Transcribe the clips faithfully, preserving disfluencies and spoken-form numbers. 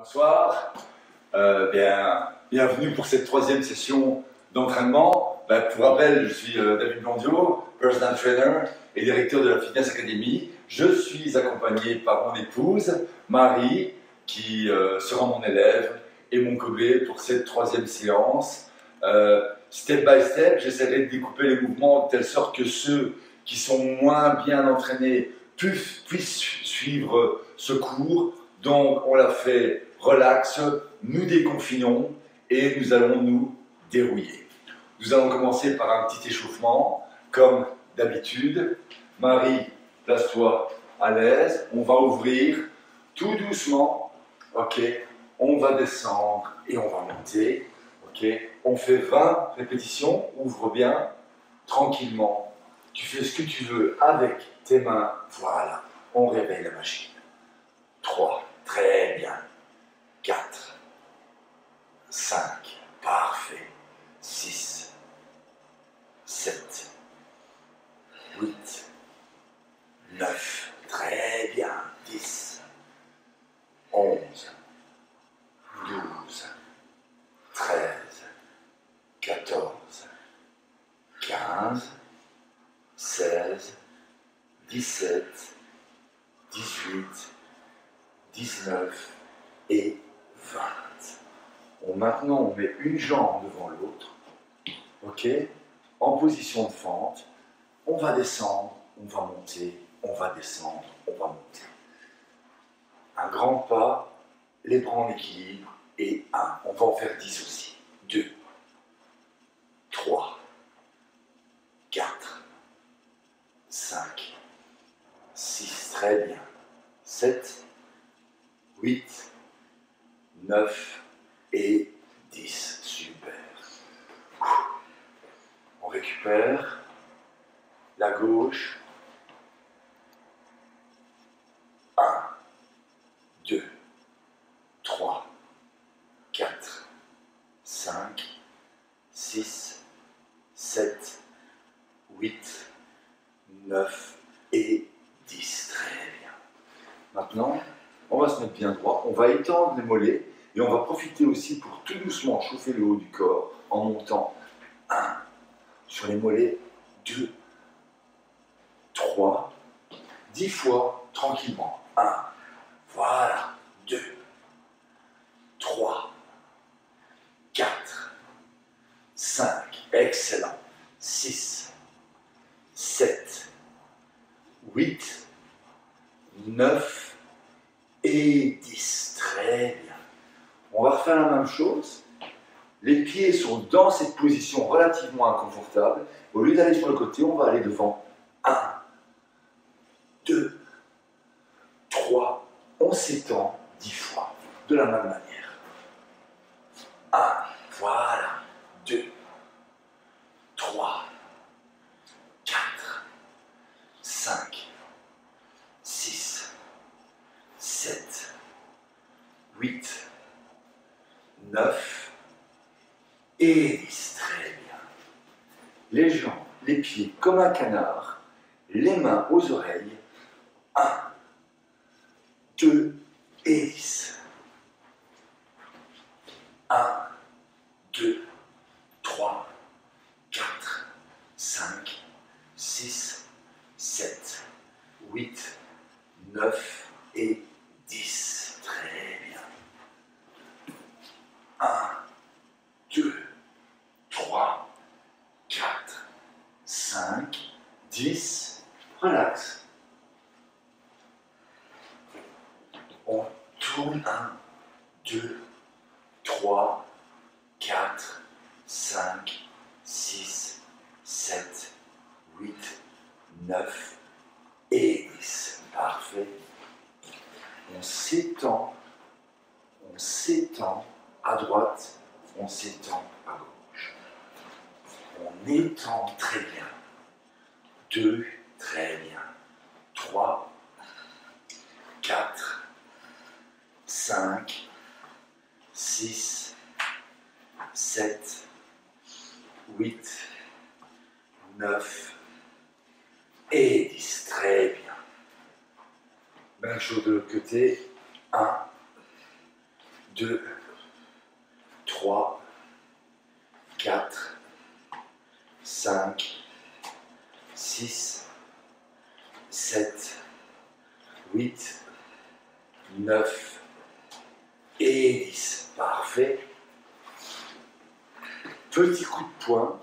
Bonsoir, euh, bien, bienvenue pour cette troisième session d'entraînement. Ben, pour rappel, je suis euh, David Blondiot, personal trainer et directeur de la Fitness Academy. Je suis accompagné par mon épouse, Marie, qui euh, sera mon élève et mon cobaye pour cette troisième séance. Euh, step by step, j'essaierai de découper les mouvements de telle sorte que ceux qui sont moins bien entraînés puissent, puissent suivre ce cours. Donc, on l'a fait relax, nous déconfinons et nous allons nous dérouiller. Nous allons commencer par un petit échauffement, comme d'habitude. Marie, place-toi à l'aise. On va ouvrir tout doucement. Ok. On va descendre et on va monter. Ok. On fait vingt répétitions. Ouvre bien, tranquillement. Tu fais ce que tu veux avec tes mains. Voilà. On réveille la machine. trois. Très bien. quatre, cinq, parfait. six, sept, huit, neuf, très bien. dix, onze, douze, treize, quatorze, quinze, seize, dix-sept, dix-huit, dix-neuf et vingt. Bon, maintenant, on met une jambe devant l'autre, ok, en position de fente. On va descendre, on va monter, on va descendre, on va monter. Un grand pas, les bras en équilibre, et un. On va en faire dix aussi. deux, trois, quatre, cinq, six, très bien. sept, huit, neuf et dix. Super. On récupère la gauche. un, deux, trois, quatre, cinq, six, sept, huit, neuf et dix. Très bien. Maintenant, on va se mettre bien droit, on va étendre les mollets et on va profiter aussi pour tout doucement chauffer le haut du corps en montant un sur les mollets, deux, trois, dix fois tranquillement. un, voilà, deux, trois, quatre, cinq, excellent, six, sept, huit, neuf et dix. Très bien. On va refaire la même chose. Les pieds sont dans cette position relativement inconfortable. Au lieu d'aller sur le côté, on va aller devant. un, deux, trois. On s'étend dix fois. De la même manière. un, voilà. deux, trois, quatre, cinq, six, sept, huit, neuf et dix. Très bien. Les jambes, les pieds comme un canard, les mains aux oreilles. un, deux et dix. un, deux, trois, quatre, cinq, six, sept, huit, neuf et dix. Très bien. un, deux, trois, quatre, cinq, dix. Relax. On tourne. un, deux, trois, quatre, cinq, six, sept, huit, neuf et dix. Parfait. On s'étend, on s'étend à droite, on s'étend à gauche. On étend très bien. deux, très bien. trois, quatre, cinq, six, sept, huit, neuf et dix. Très bien. Même chose de l'autre côté. un, deux, trois, quatre, cinq, six, sept, huit, neuf et dix. Parfait. Petit coup de poing.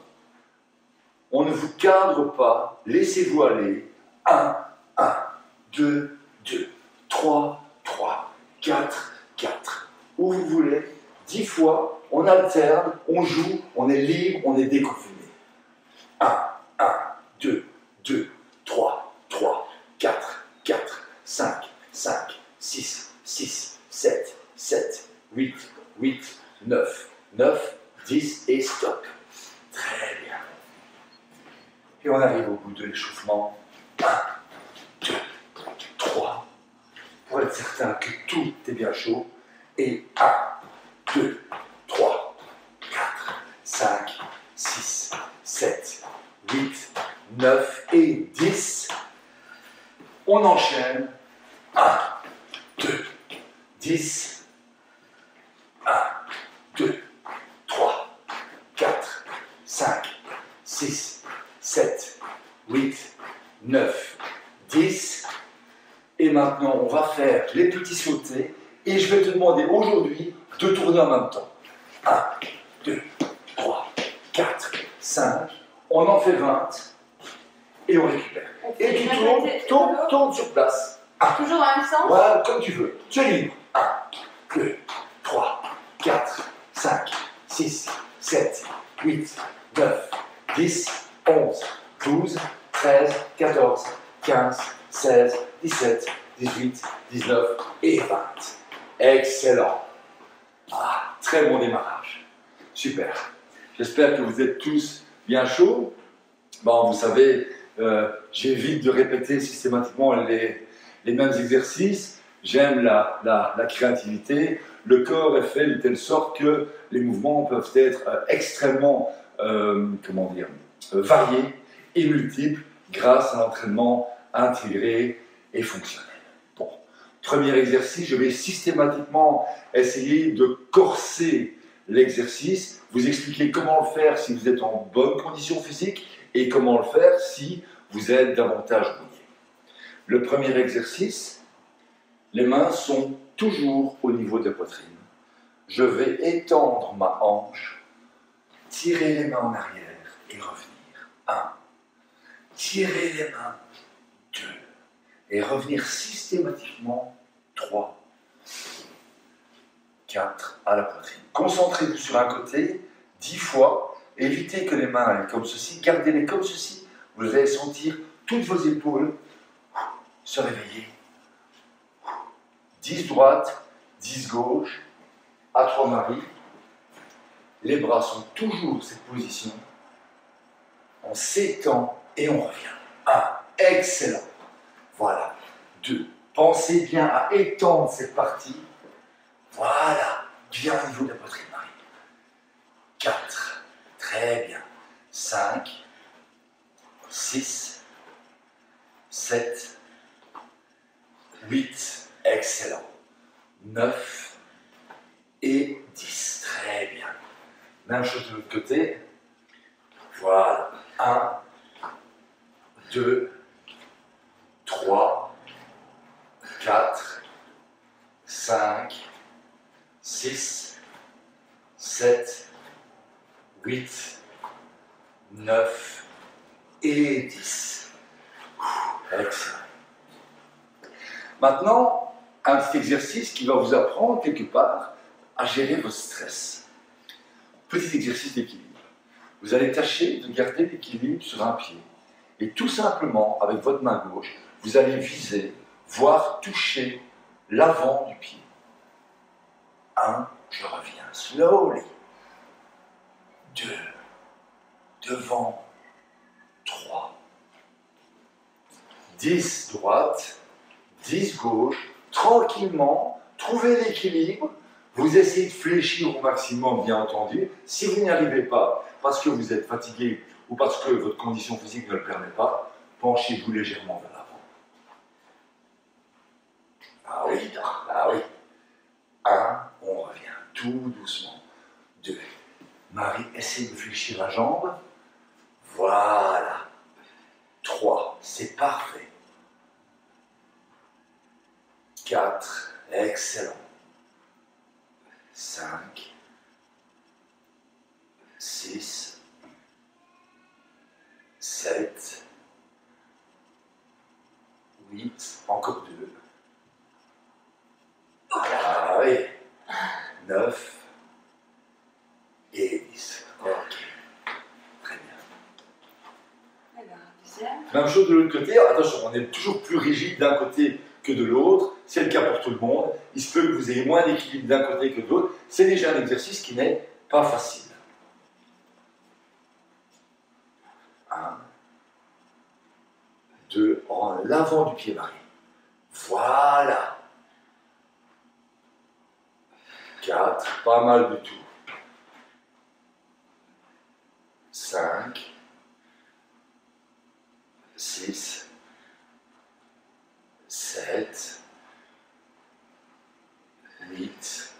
On ne vous cadre pas. Laissez-vous aller. un, un, deux, deux, trois, trois, quatre, quatre. Où vous voulez. dix fois. On alterne. On joue. On est libre. On est déconfiné. un, un, deux, deux, trois, trois, quatre, quatre, cinq, cinq, six, six, sept, sept, huit, huit, neuf, neuf, dix et stop. Très bien. Et on arrive au bout de l'échauffement. un, deux, trois, pour être certain que tout est bien chaud. Et un, deux, trois, quatre, cinq, six, sept, huit, neuf et dix. On enchaîne. un, deux, dix. un, deux, trois, quatre, cinq, six, sept, huit, neuf, dix. Et maintenant, on va faire les petits sautés. Et je vais te demander aujourd'hui de tourner en même temps. un, deux, trois, quatre, cinq. On en fait vingt. Et on récupère. Et tu tournes, tournes, tournes sur place. un. Toujours dans le même sens? Voilà, comme tu veux. Tu es libre. un, deux, trois, quatre, cinq, six, sept, huit, neuf, dix, onze, douze, treize, quatorze, quinze, seize, dix-sept, dix-huit, dix-neuf et vingt. Excellent. Ah, très bon démarrage. Super. J'espère que vous êtes tous bien chauds. Bon, vous savez, euh, j'évite de répéter systématiquement les, les mêmes exercices. J'aime la, la, la créativité. Le corps est fait de telle sorte que les mouvements peuvent être euh, extrêmement, euh, comment dire, euh, variés et multiples grâce à l'entraînement intégré et fonctionnel. Bon, premier exercice, je vais systématiquement essayer de corser l'exercice, vous expliquer comment le faire si vous êtes en bonne condition physique et comment le faire si vous êtes davantage rouillé. Le premier exercice, les mains sont toujours au niveau de la poitrine. Je vais étendre ma hanche, tirer les mains en arrière et revenir. un. Tirer les mains. deux. Et revenir systématiquement. trois. quatre. À la poitrine. Concentrez-vous sur un côté, dix fois. Évitez que les mains aillent comme ceci. Gardez-les comme ceci. Vous allez sentir toutes vos épaules se réveiller. dix droite, dix gauche, à trois maris. Les bras sont toujours cette position. On s'étend et on revient. un. Excellent. Voilà. deux. Pensez bien à étendre cette partie. Voilà. Bien au niveau de la poitrine, Marie. quatre. Très bien. cinq. six. sept. huit. Excellent. neuf et dix. Très bien. Même chose de l'autre côté. Voilà. un, deux, trois, quatre, cinq, six, sept, huit, neuf et dix. Excellent. Maintenant, un petit exercice qui va vous apprendre quelque part à gérer votre stress. Petit exercice d'équilibre. Vous allez tâcher de garder l'équilibre sur un pied. Et tout simplement, avec votre main gauche, vous allez viser, voire toucher l'avant du pied. un, je reviens. Slowly. deux, devant. trois. dix droite, dix gauche. Tranquillement, trouvez l'équilibre. Vous essayez de fléchir au maximum, bien entendu. Si vous n'y arrivez pas, parce que vous êtes fatigué ou parce que votre condition physique ne le permet pas, penchez-vous légèrement vers l'avant. Ah oui, ah oui. un, on revient. tout doucement. deux. Marie, essaie de fléchir la jambe. Voilà. trois. C'est parfait. quatre. Excellent. cinq. six. sept. huit. Encore deux. Ah oui. neuf. Et dix. Ok. Très bien. Alors, deuxième. Même chose de l'autre côté. Attention, on est toujours plus rigide d'un côté que de l'autre. C'est le cas pour tout le monde. Il se peut que vous ayez moins d'équilibre d'un côté que de l'autre. C'est déjà un exercice qui n'est pas facile. un. deux. En l'avant du pied Marie. Voilà. quatre. Pas mal du tout. cinq. six. sept. huit.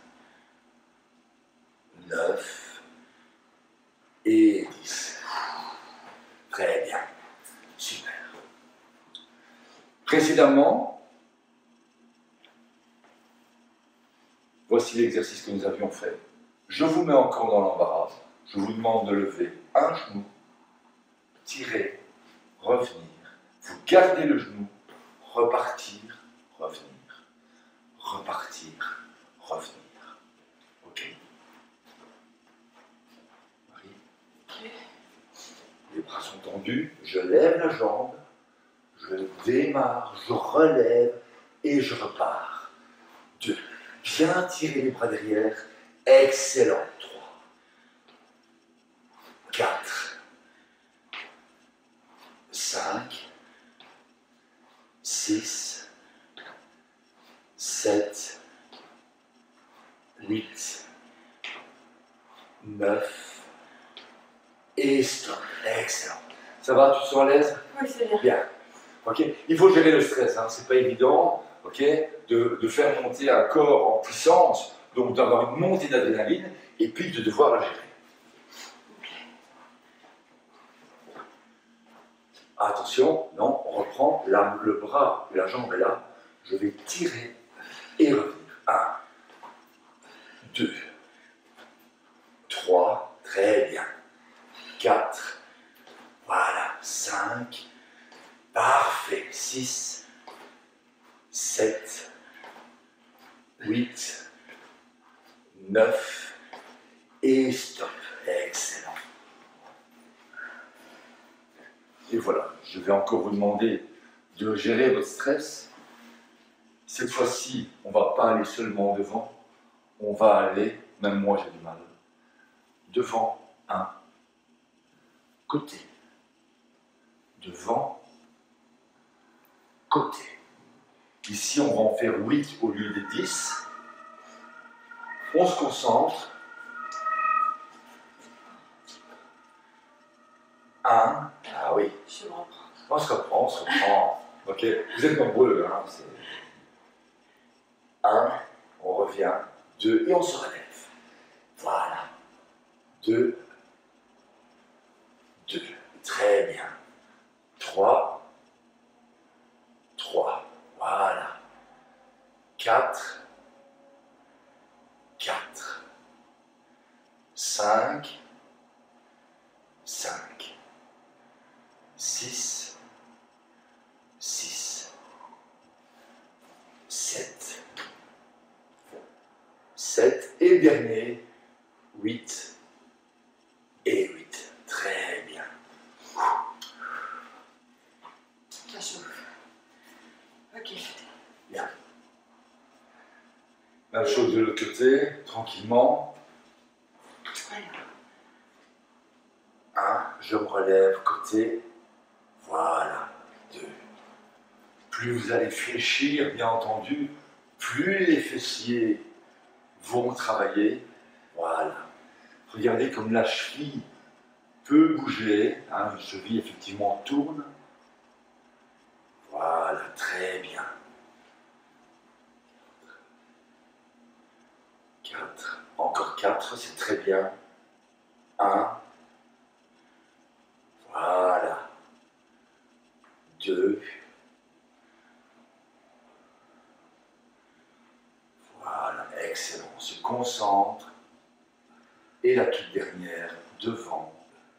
neuf. Et dix. Très bien. Super. Précédemment, voici l'exercice que nous avions fait. Je vous mets encore dans l'embarras. Je vous demande de lever un genou, tirer, revenir. Vous gardez le genou, repartir, revenir. Repartir, revenir. Ok. Marie. Ok. Les bras sont tendus, je lève la jambe, je démarre, je relève et je repars. deux. Bien tirer les bras derrière. Excellent. trois. quatre. cinq. six. sept. huit. neuf. Et stop. Excellent. Ça va, tu te sens à l'aise? Oui, c'est bien. Bien. Ok. Il faut gérer le stress, hein. C'est pas évident, ok, de, de faire monter un corps en puissance, donc d'avoir une montée d'adrénaline, et puis de devoir la gérer. Attention, non, on reprend, la, le bras et la jambe est là, je vais tirer et revenir. un, deux, trois, très bien. quatre, voilà, cinq, parfait. six, sept, huit, neuf, et stop. Excellent. Et voilà, je vais encore vous demander de gérer votre stress. Cette fois-ci, on ne va pas aller seulement devant, on va aller, même moi j'ai du mal, devant un, côté, devant, côté. Ici, on va en faire huit au lieu des dix. On se concentre. un, ah oui, Je me reprends. on se reprend, on se reprend. Ok, vous êtes nombreux, hein. un, on revient. deux, et on se relève. Voilà. deux, deux, très bien. trois, trois, voilà. quatre, quatre, cinq, cinq, six, six, sept, sept, et dernier, huit, et huit. Très bien. Ça chauffe. Ok. Bien. Même chose de l'autre côté, tranquillement. Voilà. un, je me relève, côté. Voilà. deux. Plus vous allez fléchir, bien entendu, plus les fessiers vont travailler. Voilà. Regardez comme la cheville peut bouger. Hein, une cheville effectivement tourne. Voilà, très bien. quatre, Encore quatre, c'est très bien. un. Voilà. deux. Voilà, excellent. On se concentre. Et la toute dernière, devant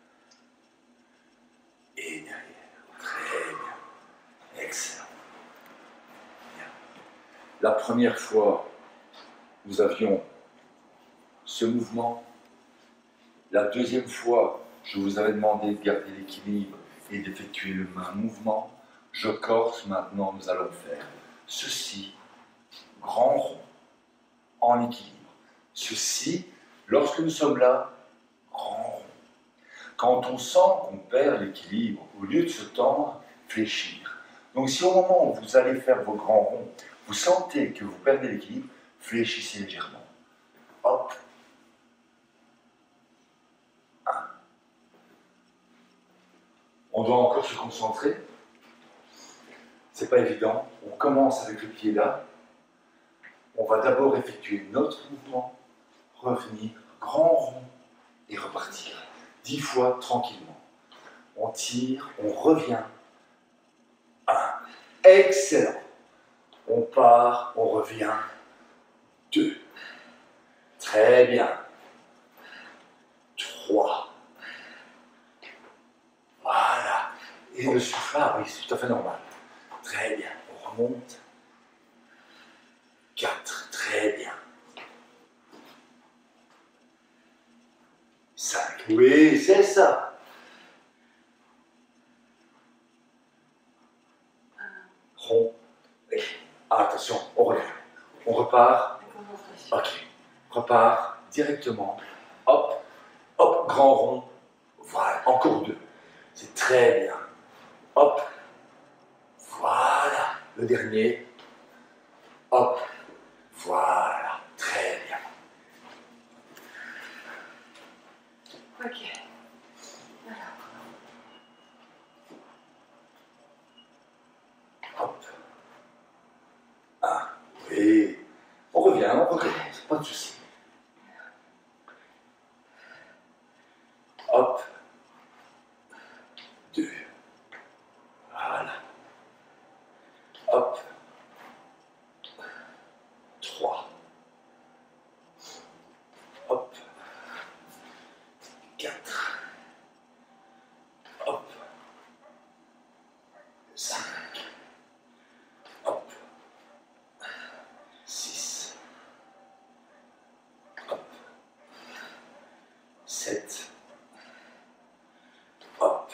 et derrière. Très bien. Excellent. Bien. La première fois, nous avions ce mouvement. La deuxième fois, je vous avais demandé de garder l'équilibre et d'effectuer le même mouvement. Je corse, maintenant nous allons faire ceci, grand rond, en équilibre. Ceci, lorsque nous sommes là, grand rond. Quand on sent qu'on perd l'équilibre, au lieu de se tendre, fléchir. Donc si au moment où vous allez faire vos grands ronds, vous sentez que vous perdez l'équilibre, fléchissez légèrement. Hop. Un. On doit encore se concentrer. C'est pas évident. On commence avec le pied là. On va d'abord effectuer notre mouvement, revenir, grand rond et repartir. Dix fois tranquillement. On tire, on revient. Un. Excellent. On part, on revient. Deux. Très bien. Trois. Voilà. Et le soufflard, oui, c'est tout à fait normal. Très bien. On remonte. Quatre. Très bien. Cinq. Oui, c'est ça. Rond. Ah, attention, on revient. On repart. Ok. Repart directement. Hop. Hop. Grand rond. Voilà. Encore deux. C'est très bien. Hop. Voilà. Le dernier. Hop. Voilà. Très bien. Ok. Alors. Hop. Un. Oui. On revient, on recommence. Pas de souci. Hop. Deux. Voilà. Hop. Trois. Hop. Quatre. Hop. Cinq. Hop. Six. Hop. Sept. Hop.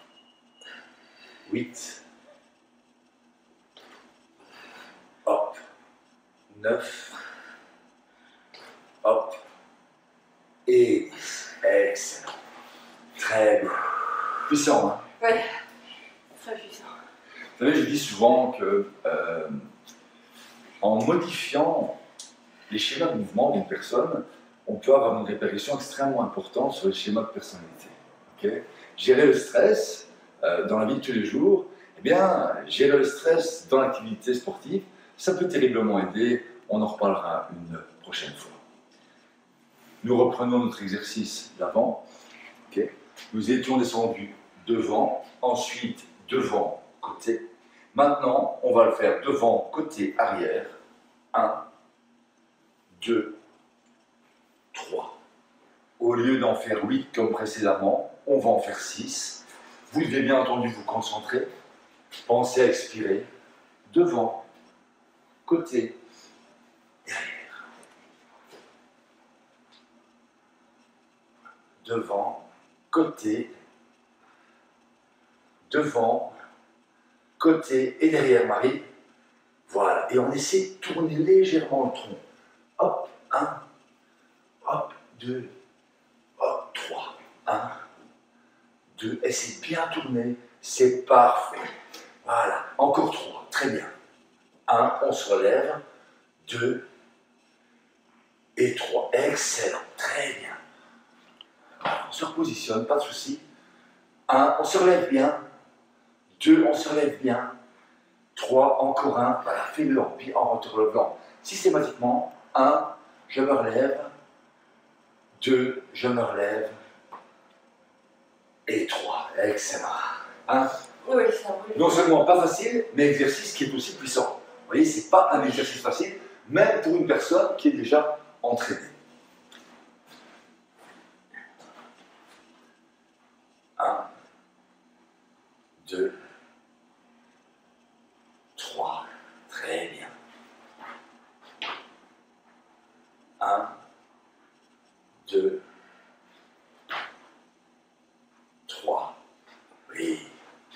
Huit. Hop. Neuf. Hop. Et dix. Excellent. Très bien. Puissant, hein? Ouais. Très puissant. Vous savez, je dis souvent que euh, en modifiant les schémas de mouvement d'une personne, on peut avoir une répercussion extrêmement importante sur les schémas de personnalité. Okay? Gérer le stress euh, dans la vie de tous les jours, eh bien, gérer le stress dans l'activité sportive, ça peut terriblement aider. On en reparlera une prochaine fois. Nous reprenons notre exercice d'avant. Okay? Nous étions descendus devant, ensuite devant, côté. Maintenant, on va le faire devant, côté, arrière. un, deux, trois. Au lieu d'en faire huit comme précédemment, on va en faire six. Vous devez bien entendu vous concentrer. Pensez à expirer. Devant, côté, derrière. Devant, côté, devant, côté et derrière, Marie. Voilà. Et on essaie de tourner légèrement le tronc. Hop, un, hop, deux, hop, trois. un, deux. Essayez de bien tourner. C'est parfait. Voilà. Encore trois. Très bien. un, on se relève. deux et trois. Excellent. Très bien. Voilà, on se repositionne, pas de souci. un, on se relève bien. deux, on se relève bien. trois, encore un. Voilà, fais-le en, en te relevant systématiquement. un, je me relève. deux, je me relève. Et trois, excellent. Hein? Oui, ça brûle. Non seulement pas facile, mais exercice qui est aussi puissant. Vous voyez, c'est pas un exercice facile, même pour une personne qui est déjà entraînée. Un, deux, trois, très bien. Un, deux, trois, oui.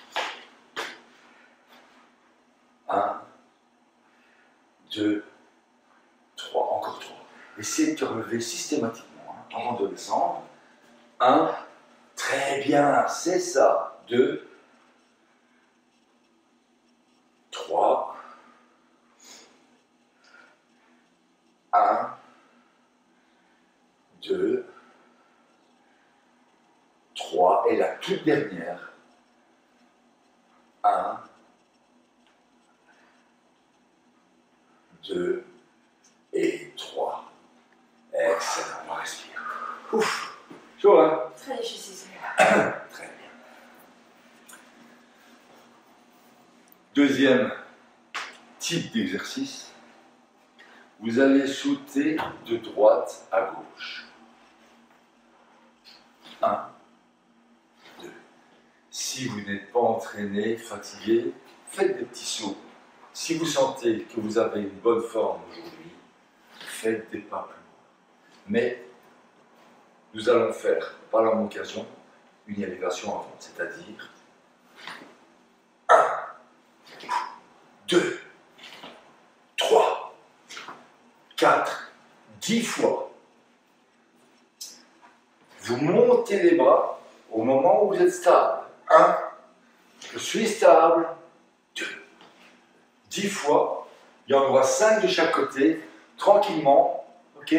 Un, deux, trois, encore trois. Essayez de te relever systématiquement hein, avant de descendre. Un, très bien, c'est ça. Deux, trois, un, deux, trois, et la toute dernière. Un, deux et trois. Excellent, on respire. Ouf, chaud hein? Très difficile celui-là. Très bien. Deuxième type d'exercice, vous allez sauter de droite à gauche. Un, deux. Si vous n'êtes pas entraîné, fatigué, faites des petits sauts. Si vous sentez que vous avez une bonne forme aujourd'hui, faites des pas plus loin. Mais nous allons faire, par la même occasion, une élévation avant, c'est-à-dire un, deux, trois, quatre, dix fois. Vous montez les bras au moment où vous êtes stable. un, je suis stable. deux, dix fois. Il y en aura cinq de chaque côté, tranquillement. Ok?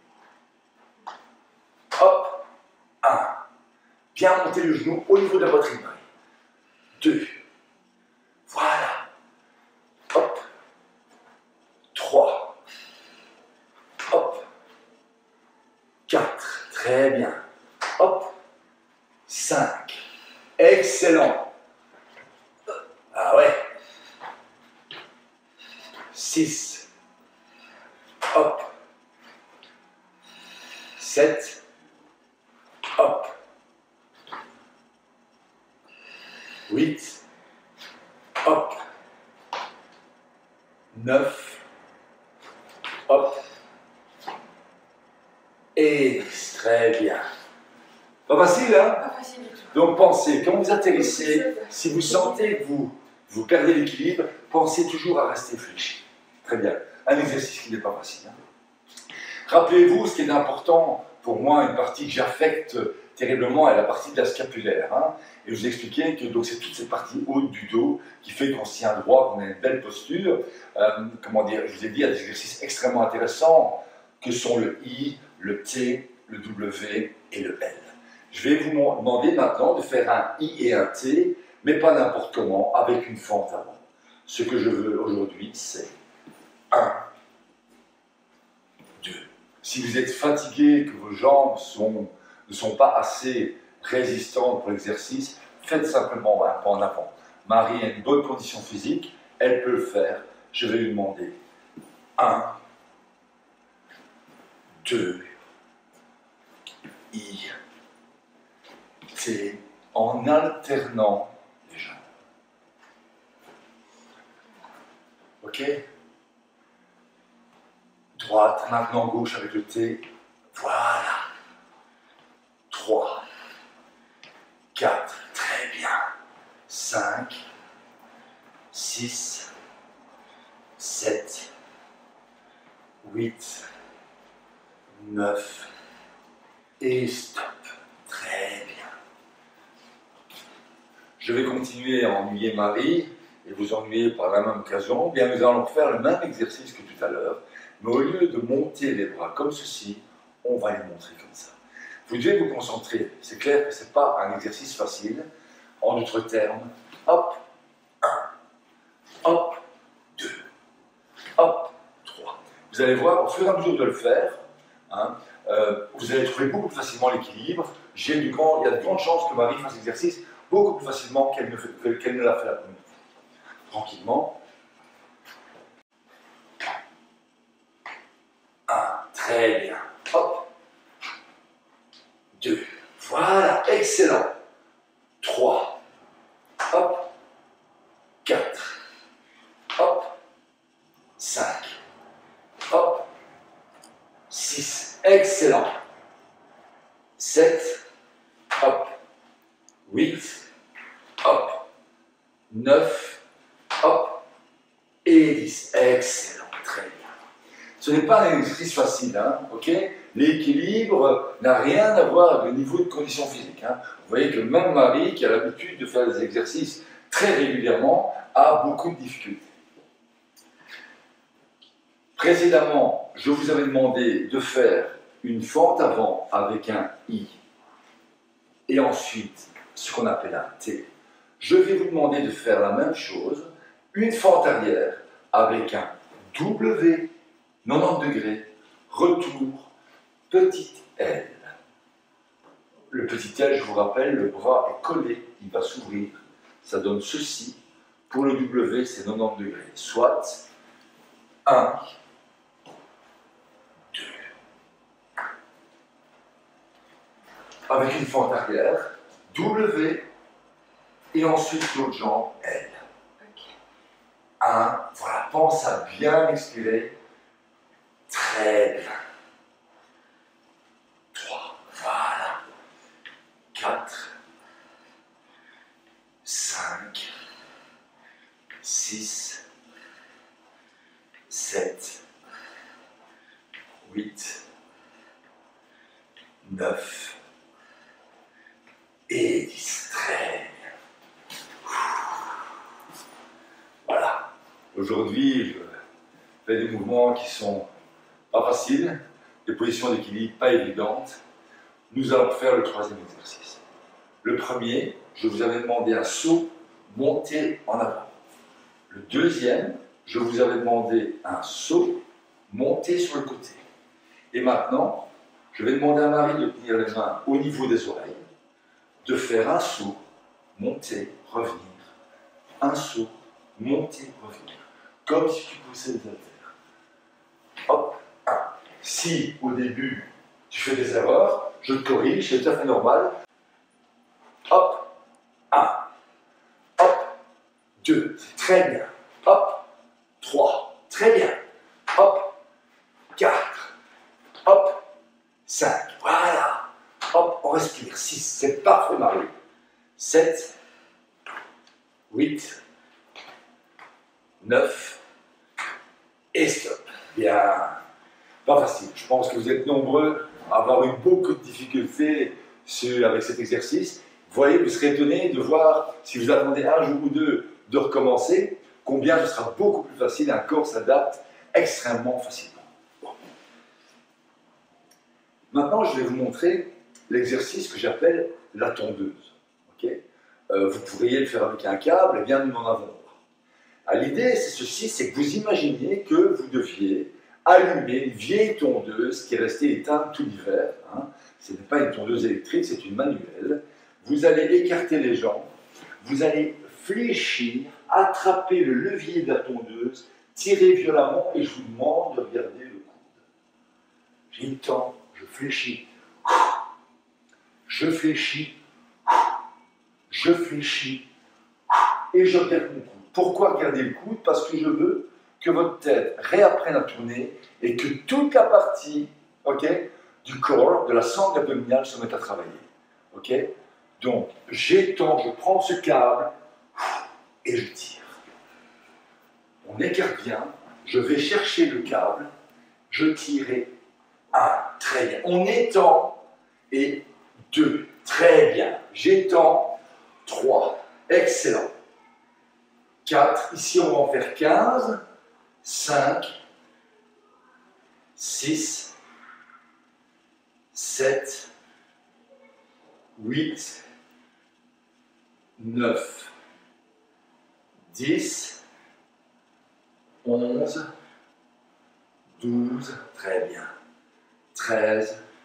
Hop. un. Bien monter le genou au niveau de la poitrine. deux. Voilà. Hop. trois. Hop. quatre. Très bien. Hop. cinq. Excellent. Ah ouais. six. Hop. sept. Hop. huit. Hop. neuf. Hop. Et très bien. Pas facile, hein? Pas facile du tout. Donc pensez, quand vous atterrissez, si vous sentez que vous, vous perdez l'équilibre, pensez toujours à rester fléchi. Très bien. Un exercice qui n'est pas facile. Hein. Rappelez-vous, ce qui est important, pour moi, une partie que j'affecte terriblement est la partie de la scapulaire. Hein. Et je vous expliquais que c'est toute cette partie haute du dos qui fait qu'on se tient droit, qu'on a une belle posture. Euh, comment dire, je vous ai dit, il y a des exercices extrêmement intéressants que sont le I, le T, le W et le L. Je vais vous demander maintenant de faire un I et un T, mais pas n'importe comment, avec une fente avant. Ce que je veux aujourd'hui, c'est un, deux. Si vous êtes fatigué, que vos jambes sont, ne sont pas assez résistantes pour l'exercice, faites simplement un pas en avant. Marie a une bonne condition physique, elle peut le faire. Je vais lui demander un, deux, I, T, en alternant les jambes. Ok? Droite, maintenant gauche avec le T. Voilà. trois, quatre, très bien. cinq, six, sept, huit, neuf, et stop. Très bien. Je vais continuer à ennuyer Marie et vous ennuyer par la même occasion. Bien, nous allons faire le même exercice que tout à l'heure, mais au lieu de monter les bras comme ceci, on va les montrer comme ça. Vous devez vous concentrer. C'est clair que ce n'est pas un exercice facile. En d'autres termes, hop, un, hop, deux, hop, trois. Vous allez voir, au fur et à mesure de le faire, hein, euh, vous allez trouver beaucoup plus facilement l'équilibre. J'ai du grand, il y a de grandes chances que Marie fasse l'exercice beaucoup plus facilement qu'elle ne, fait- qu'elle ne l'a fait la première fois. Tranquillement. Un, très bien. Hop. Deux. Voilà, excellent. Trois. Hop. Quatre. Hop. Cinq. Hop. Six. Excellent. Sept. Hop. Huit. Hop. Neuf. Hop. Et dix. Excellent. Très bien. Ce n'est pas un exercice facile, hein, ok? L'équilibre n'a rien à voir avec le niveau de condition physique. Hein. Vous voyez que même Marie, qui a l'habitude de faire des exercices très régulièrement, a beaucoup de difficultés. Précédemment, je vous avais demandé de faire une fente avant avec un I et ensuite ce qu'on appelle un T. Je vais vous demander de faire la même chose, une fente arrière avec un W, quatre-vingt-dix degrés, retour, petite L. Le petit L, je vous rappelle, le bras est collé, il va s'ouvrir. Ça donne ceci. Pour le W, c'est quatre-vingt-dix degrés. Soit un, deux. Avec une fente arrière, W, et ensuite l'autre jambe, L. un, voilà, pense à bien expirer. Très bien. trois, voilà. quatre, cinq, six, sept, huit, neuf et dix. Très bien. Voilà. Aujourd'hui, je fais des mouvements qui sont pas faciles, des positions d'équilibre pas évidentes. Nous allons faire le troisième exercice. Le premier, je vous avais demandé un saut monté en avant. Le deuxième, je vous avais demandé un saut monté sur le côté. Et maintenant, je vais demander à Marie de tenir les mains au niveau des oreilles, de faire un saut, monter, revenir. Un saut, monter, revenir. Comme si tu poussais des haltères. Hop, un. Si au début tu fais des erreurs, je te corrige, c'est tout à fait normal. Hop, un. Hop, deux. C'est très bien. Hop, trois. Très bien. Hop, quatre. Hop, cinq. Voilà. Hop, on respire. six. C'est parfait, Marie. sept. huit. neuf. Et stop. Bien. Pas facile. Je pense que vous êtes nombreux à avoir eu beaucoup de difficultés sur, avec cet exercice. Vous voyez, vous serez étonné de voir, si vous attendez un jour ou deux de recommencer, combien ce sera beaucoup plus facile. Un corps s'adapte extrêmement facilement. Bon. Maintenant, je vais vous montrer l'exercice que j'appelle la tondeuse. Okay, euh, vous pourriez le faire avec un câble, et bien nous n'en avons pas. L'idée, c'est ceci, c'est que vous imaginiez que vous deviez allumer une vieille tondeuse qui est restée éteinte tout l'hiver. Hein. Ce n'est pas une tondeuse électrique, c'est une manuelle. Vous allez écarter les jambes, vous allez fléchir, attraper le levier de la tondeuse, tirer violemment et je vous demande de regarder le coude. J'étends, je fléchis, je fléchis, je fléchis et je regarde mon coude. Pourquoi regarder le coude? Parce que je veux que votre tête réapprenne à tourner et que toute la partie, okay, du corps, de la sangle abdominale se mette à travailler. Okay? Donc, j'étends, je prends ce câble et je tire. On écarte bien, je vais chercher le câble, je tire et un, très bien. On étend et deux, très bien. J'étends, trois, excellent. quatre, ici on va en faire quinze, cinq, six, sept, huit, neuf, dix, onze, douze, très bien, treize,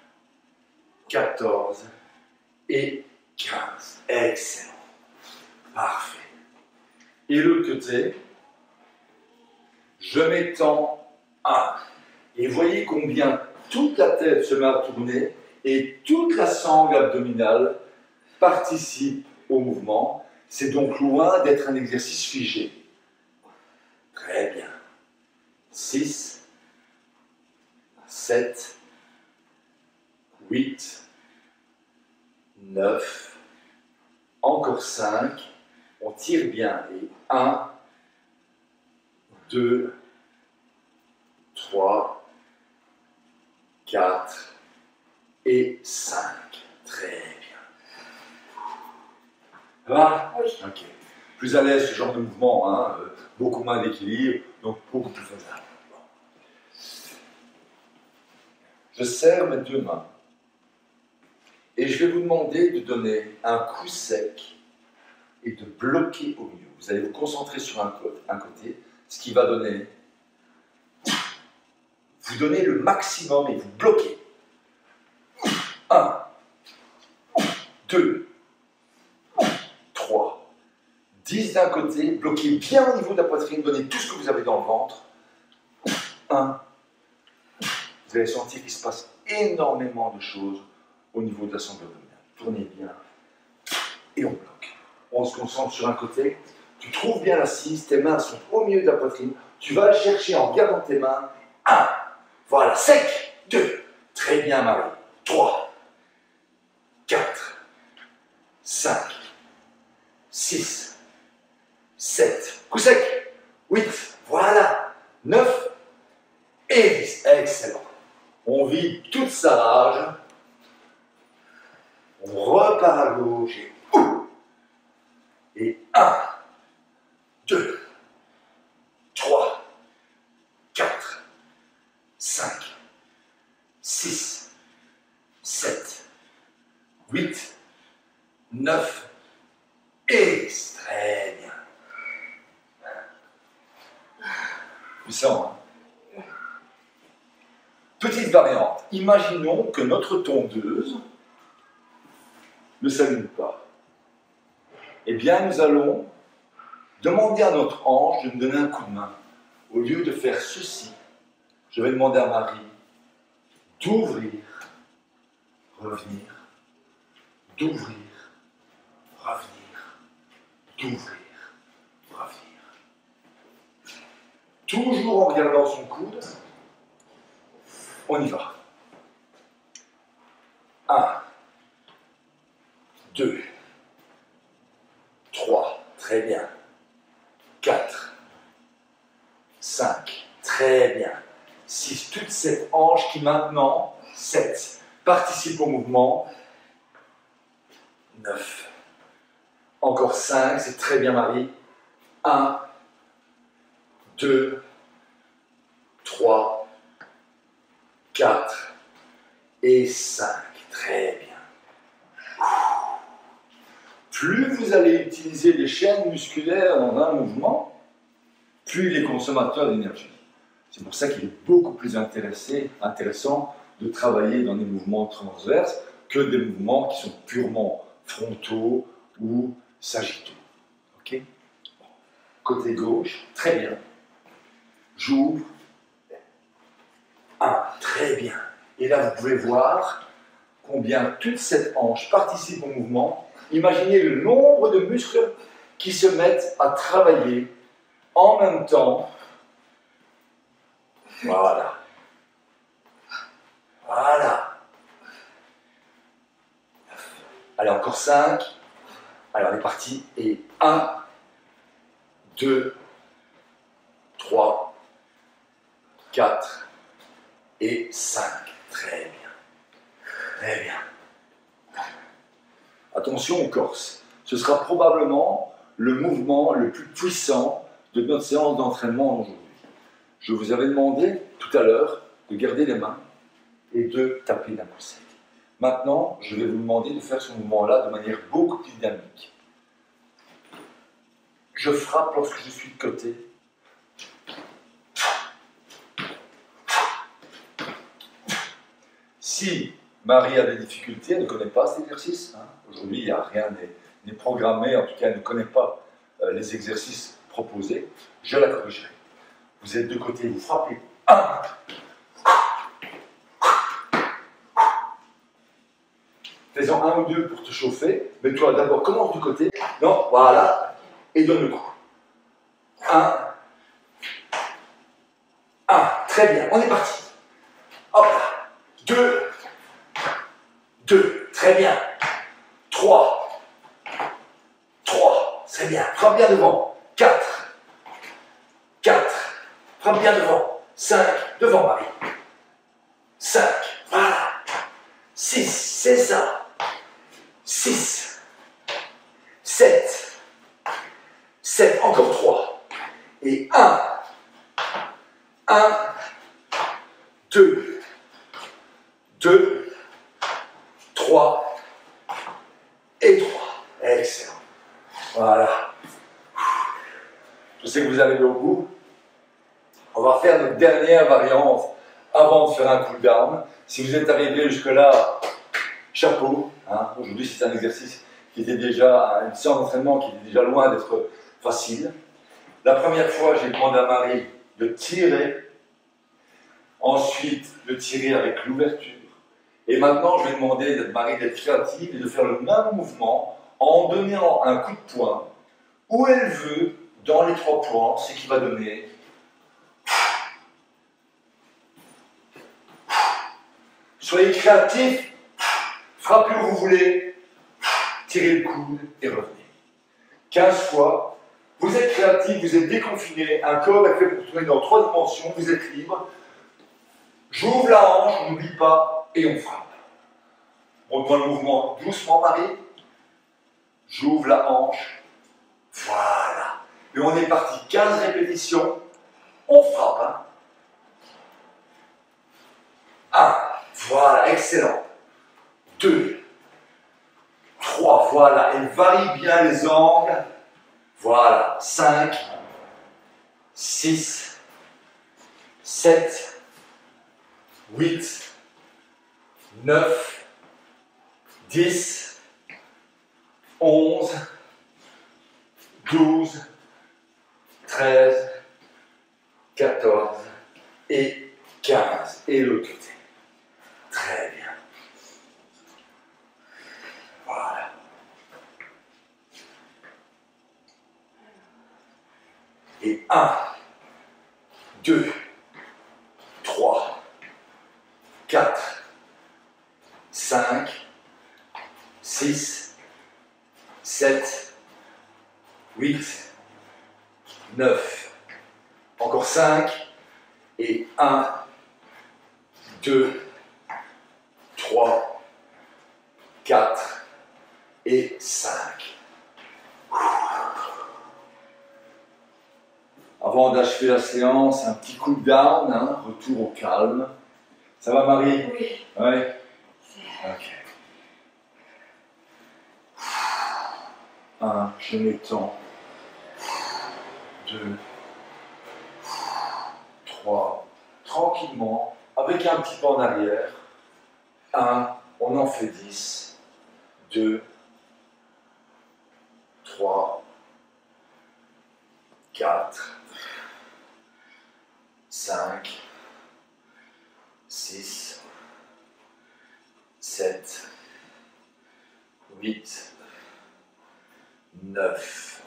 quatorze et quinze. Excellent. Parfait. Et l'autre côté, je m'étends un. Et voyez combien toute la tête se met à tourner et toute la sangle abdominale participe au mouvement. C'est donc loin d'être un exercice figé. Très bien. six, sept, huit, neuf, encore cinq, on tire bien, et un, deux, trois, quatre et cinq. Très bien. Ça va? Oui. Ok. Plus à l'aise ce genre de mouvement, hein, euh, beaucoup moins d'équilibre, donc beaucoup plus faisable. Bon. Je serre mes deux mains et je vais vous demander de donner un coup sec et de bloquer au milieu. Vous allez vous concentrer sur un côté, un côté ce qui va donner. Vous donnez le maximum et vous bloquez. un, deux, trois, dix d'un côté, bloquez bien au niveau de la poitrine, donnez tout ce que vous avez dans le ventre. un, vous allez sentir qu'il se passe énormément de choses au niveau de la sangle abdominale. Tournez bien et on bloque. On se concentre sur un côté, tu trouves bien l'assise, tes mains sont au milieu de la poitrine, tu vas le chercher en regardant tes mains. un, voilà, sec. deux, très bien Marie. trois, quatre, cinq, six, sept, coup sec. huit, voilà. neuf et dix. Excellent. On vide toute sa rage. On repart à gauche et ouh. Et un, deux, trois, quatre, cinq, six, sept, huit, neuf et dix. Très bien. Puissant, hein? Petite variante. Imaginons que notre tondeuse ne s'allume pas. Eh bien, nous allons demander à notre ange de nous donner un coup de main. Au lieu de faire ceci, je vais demander à Marie d'ouvrir, revenir, d'ouvrir, revenir, d'ouvrir, revenir. Toujours en regardant son coude, on y va. un, deux, trois, très bien. quatre, cinq, très bien. six, toute cette hanche qui maintenant, sept, participe au mouvement. neuf, encore cinq, c'est très bien Marie. un, deux, trois, quatre et cinq, très bien. Plus vous allez utiliser les chaînes musculaires dans un mouvement, plus il est consommateur d'énergie. C'est pour ça qu'il est beaucoup plus intéressé, intéressant de travailler dans des mouvements transverses que des mouvements qui sont purement frontaux ou sagittaux. Ok? Côté gauche, très bien. J'ouvre. un, très bien. Et là, vous pouvez voir combien toute cette hanche participe au mouvement. Imaginez le nombre de muscles qui se mettent à travailler en même temps. Voilà. Voilà. Allez, encore cinq. Allez, on est parti. Et un, deux, trois, quatre et cinq. Très bien. Très bien. Attention aux corses. Ce sera probablement le mouvement le plus puissant de notre séance d'entraînement aujourd'hui. Je vous avais demandé tout à l'heure de garder les mains et de taper d'un coup sec. Maintenant, je vais vous demander de faire ce mouvement-là de manière beaucoup plus dynamique. Je frappe lorsque je suis de côté. Si Marie a des difficultés, elle ne connaît pas cet exercice. Hein. Aujourd'hui, il n'y a rien n'est programmé, en tout cas, elle ne connaît pas euh, les exercices proposés. Je la corrigerai. Vous êtes de côté, vous frappez. Un. Fais-en un ou deux pour te chauffer. Mais toi, d'abord, commence du côté. Non, voilà. Et donne le coup. Un. Un. Très bien, on est parti. Hop là. Deux. Deux. Très bien. Trois. Trois. Très bien. Frappe bien devant. Quatre. Quatre. Frappe bien devant. Cinq. Devant, Marie. Cinq. Voilà. Six. C'est ça. Six. Sept. Sept. Encore trois. Et un. Un. Deux. Deux. Trois. Et trois. Excellent. Voilà. Je sais que vous arrivez au bout. On va faire notre dernière variante avant de faire un cool down. Si vous êtes arrivé jusque-là, chapeau. Hein. Aujourd'hui, c'est un exercice qui était déjà, une séance d'entraînement qui était déjà loin d'être facile. La première fois, j'ai demandé à Marie de tirer. Ensuite, de tirer avec l'ouverture. Et maintenant, je vais demander à Marie d'être créative et de faire le même mouvement en donnant un coup de poing où elle veut, dans les trois points, ce qui va donner. Soyez créatifs, frappez où vous voulez, tirez le coude et revenez. quinze fois, vous êtes créatif, vous êtes déconfiné, un corps est fait pour tourner dans trois dimensions, vous êtes libre. J'ouvre la hanche, on n'oublie pas, et on frappe. Montre-moi le mouvement doucement, Marie. J'ouvre la hanche. Voilà. Et on est parti. quinze répétitions. On frappe. Hein. un. Voilà, excellent. deux. trois. Voilà. Elle varie bien les angles. Voilà. cinq. six. sept. huit. neuf. dix. onze. douze. treize. quatorze. Et quinze. Et l'autre côté. Très bien. Voilà. Et un, deux, trois, quatre, cinq, six, sept, huit, neuf. Encore cinq. Et un, deux, trois, quatre et cinq. Avant d'achever la séance, un petit cool down, hein, retour au calme. Ça va, Marie? Oui. Oui. Ok. Un, je m'étends. Deux. trois, tranquillement, avec un petit pas en arrière. un, on en fait dix. deux, trois, quatre, cinq, six, sept, huit, neuf,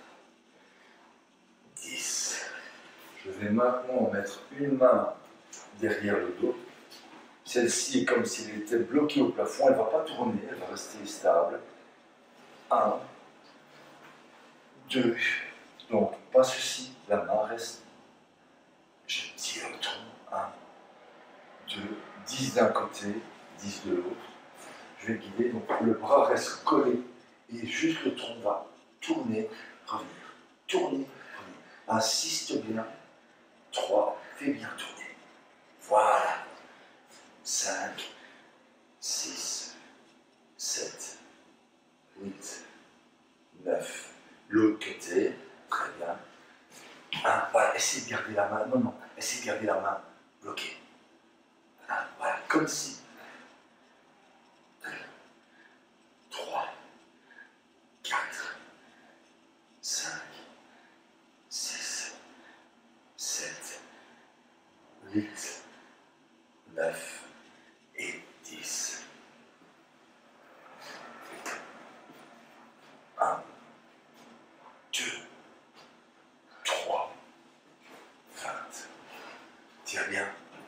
dix. Je vais maintenant mettre une main derrière le dos. Celle-ci est comme si elle était bloquée au plafond. Elle ne va pas tourner, elle va rester stable. un, deux. Donc, pas ceci, la main reste. Je tire le tronc. un, deux, dix d'un côté, dix de l'autre. Je vais guider. Donc, le bras reste collé. Et juste le tronc va tourner, revenir. Tourner, revenir. Insiste bien. trois, fais bien tourner. Voilà. cinq, six, sept, huit, neuf. L'autre côté, très bien. un, voilà, essayez de garder la main. Non, non, essayez de garder la main bloquée. un, voilà, comme si. huit, neuf et dix. un, deux, trois, vingt. Tire bien.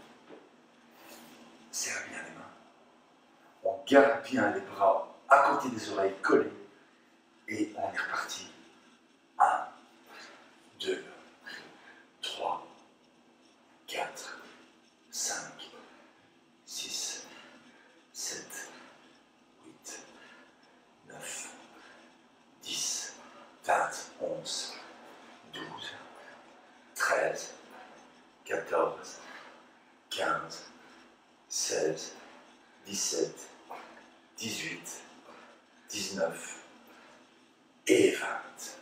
Serre bien les mains. On garde bien les bras à côté des oreilles collés. Et on est reparti. un, deux, trois, quatre, cinq, six, sept, huit, neuf, dix, vingt, onze, douze, treize, quatorze, quinze, seize, dix-sept, dix-huit, dix-neuf et vingt.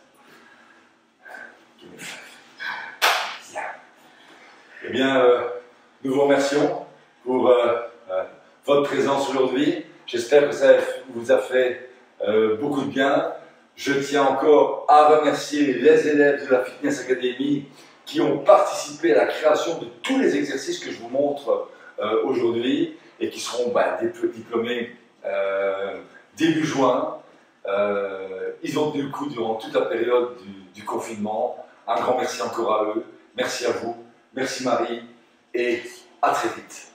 Bien. Eh bien, euh, nous vous remercions pour euh, euh, votre présence aujourd'hui. J'espère que ça vous a fait euh, beaucoup de bien. Je tiens encore à remercier les élèves de la Fitness Academy qui ont participé à la création de tous les exercices que je vous montre euh, aujourd'hui et qui seront bah, diplômés euh, début juin. Euh, ils ont tenu le coup durant toute la période du, du confinement. Un grand merci encore à eux. Merci à vous. Merci Marie. Et à très vite.